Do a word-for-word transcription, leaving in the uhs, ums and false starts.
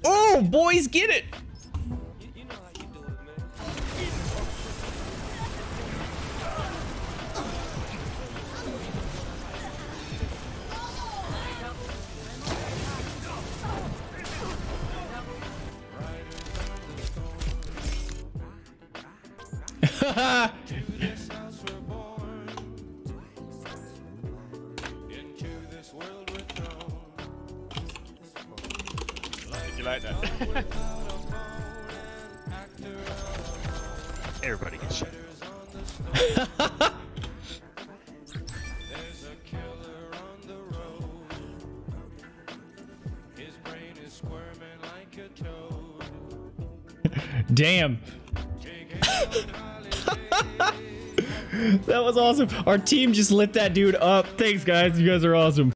Oh, boys, get it. Did you like that? Everybody gets shot. Damn. That was awesome. Our team just lit that dude up. Thanks, guys. You guys are awesome.